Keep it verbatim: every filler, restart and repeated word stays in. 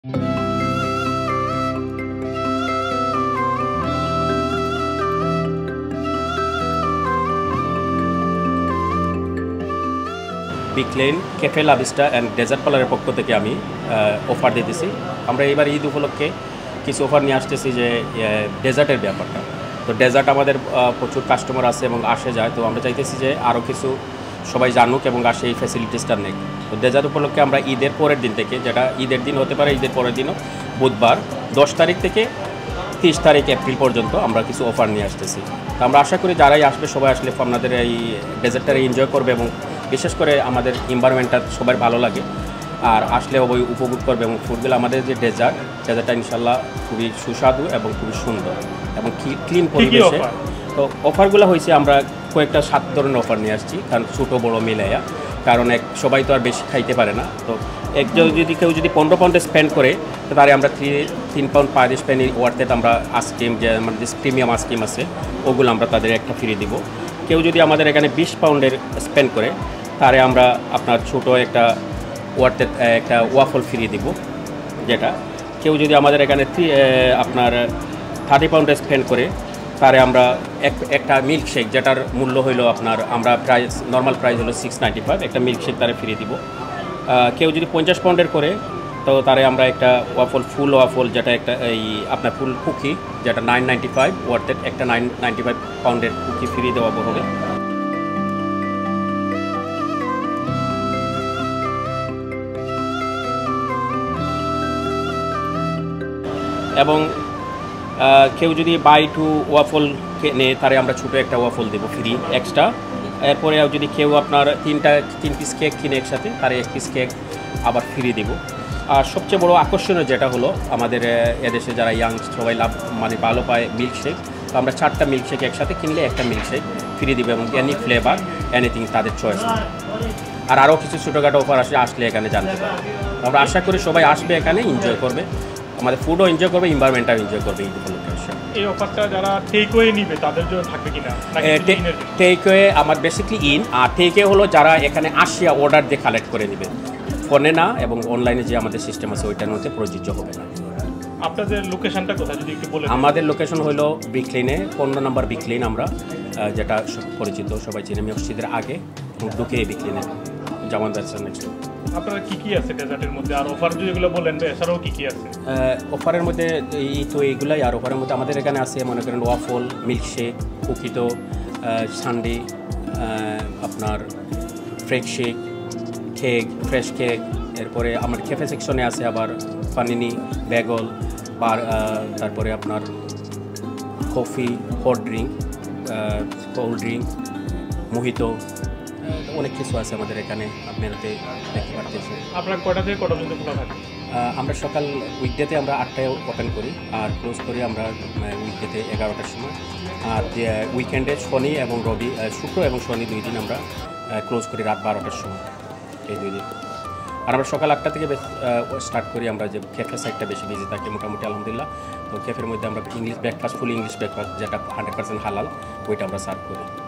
Big Lane Cafe Lavista and Dessert পার্লারের পক্ষ থেকে আমি অফার দিতেছি। আমরা এবার ঈদ উপলক্ষে কিছু অফার নিয়ে আসতেছি, যে ডেজার্টের ব্যাপারটা। তো ডেজার্ট আমাদের প্রচুর কাস্টমার আছে এবং আসে যায়, তো আমরা চাইতেছি যে আরও কিছু সবাই জানুক এবং আসে এই ফ্যাসিলিটিসটা নেই। তো ডেজার্ট উপলক্ষে আমরা ঈদের পরের দিন থেকে, যেটা ঈদের দিন হতে পারে, ঈদের পরের দিনও বুধবার দশ তারিখ থেকে তিরিশ তারিখ এপ্রিল পর্যন্ত আমরা কিছু অফার নিয়ে আসতেছি। তো আমরা আশা করি যারাই আসবে সবাই আসলে আপনাদের এই ডেজার্টটা এনজয় করবে এবং বিশেষ করে আমাদের এনভায়রনমেন্টটা সবার ভালো লাগে, আর আসলে ওই উপভোগ করবে। এবং ফুডগুলো আমাদের যে ডেজার্ট ডেজার্টটা ইনশাল্লাহ খুবই সুস্বাদু এবং খুবই সুন্দর এবং ক্লিন পরিবেশে। তো অফারগুলো হয়েছে, আমরা কয়েকটা সাত ধরনের অফার নিয়ে আসছি, কারণ ছোটো বড়ো মিলাইয়া, কারণ এক সবাই তো আর বেশি খাইতে পারে না। তো একজন যদি কেউ যদি পনেরো পাউন্ডে স্পেন্ড করে, তাহলে আমরা থ্রি তিন পাউন্ড পার স্পেন্ড ওয়ার্থের আমরা আইসক্রিম, যে আমাদের যে প্রিমিয়াম আইসক্রিম আছে ওগুলো আমরা তাদের একটা ফ্রি দিব। কেউ যদি আমাদের এখানে বিশ পাউন্ডের স্পেন্ড করে, তারে আমরা আপনার ছোটো একটা ওয়ার্থের একটা ওয়াফল ফ্রি দিব। যেটা কেউ যদি আমাদের এখানে আপনার থার্টি পাউন্ডে স্পেন্ড করে, তারে আমরা এক একটা মিল্কশেক, যেটার মূল্য হইলো আপনার, আমরা প্রাইস নর্মাল প্রাইস হলো সিক্স নাইনটি ফাইভ, একটা মিল্কশেক তারে ফ্রি দিব। কেউ যদি পঞ্চাশ পাউন্ডের করে, তো তারে আমরা একটা ওয়াফল ফুল ওয়াফল, যেটা একটা এই আপনার ফুল কুকি, যেটা নাইন নাইনটি ফাইভ ওয়ার্থের একটা নাইন নাইনটি ফাইভ পাউন্ডের কুকি ফ্রি দেওয়া হবে। এবং কেউ যদি বাই টু ওয়াফল নেয়, তারে আমরা ছোটো একটা ওয়াফল দেবো ফ্রি এক্সট্রা। এরপরে যদি কেউ আপনার তিনটা তিন পিস কেক কিনে একসাথে, তারে এক পিস কেক আবার ফ্রি দেব। আর সবচেয়ে বড় আকর্ষণীয় যেটা হলো, আমাদের এদেশে যারা ইয়াং সবাই লাভ মানে ভালো পায় মিল্কশেক, তো আমরা চারটা মিল্কশেক একসাথে কিনলে একটা মিল্কশেক ফ্রি দেবো, এবং এনি ফ্লেভার এনিথিং তাদের চয়েস। আর আরও কিছু ছোটোখাটো অফার আসলে আসলে এখানে জানতে পারবে। আমরা আশা করি সবাই আসবে, এখানে এনজয় করবে, আমাদের ফুডও এনজয় করবে, এনভায়রনমেন্টটাও এনজয় করবে। এই উপলক্ষে এই অফারটা যারা টেকওয়ে নিবে তাদের জন্য থাকবে কিনা? টেকওয়ে আমার বেসিকলি ইন, আর টেকওয়ে হলো যারা এখানে আসিয়া অর্ডার দিয়ে কালেক্ট করে নেবে, ফোনে না, এবং অনলাইনে যে আমাদের সিস্টেম আছে ওইটার মধ্যে প্রযোজ্য হবে না। আপনাদের লোকেশনটা কোথায় যদি একটু বলেন? আমাদের লোকেশন হলো বিগ লেনে, পনেরো নম্বর বিগ লেন, আমরা যেটা পরিচিত সবাই চিনে, মসজিদের আগে ঢুকে বিগ লেনে জামান ব্যবসার নেক্সট। আপনারা কি কি আছে ডেজার্টের মধ্যে, আর অফার যেগুলো বলেন এছাড়াও কি কি আছে? অফারের মধ্যে এই তো এইগুলাই, আর অফারের মধ্যে আমাদের এখানে আছে মনে করেন ওয়াফল, মিল্কশেক, কুকিটো, সানডে, আপনার fresh shake, cake, fresh cake. এরপরে আমার ক্যাফে সেকশনে আছে আবার পানিনি, বেগল, বার, তারপরে আপনার coffee, hot drink, cold drink, mojito, অনেক কিছু আছে আমাদের এখানে, আপনারা দেখতে পাচ্ছেন। আপনার কটা থেকে কটা পর্যন্ত খোলা থাকে? আমরা সকাল উইকডেতে আমরা আটটায় ওপেন করি, আর ক্লোজ করি আমরা উইকডেতে এগারোটার সময়। আর উইকেন্ডে শনি এবং রবি, শুক্র এবং শনি দুই দিন আমরা ক্লোজ করি রাত বারোটার সময়, এই দুই দিন। আর আমরা সকাল আটটা থেকে স্টার্ট করি। আমরা যে ক্যাফে সাইডটা বেশি বিজি থাকে মোটামুটি আলহামদুলিল্লাহ। তো ক্যাফের মধ্যে আমরা English breakfast, full English breakfast, যেটা হান্ড্রেড পার্সেন্ট হালাল, ওইটা আমরা সার্ভ করি।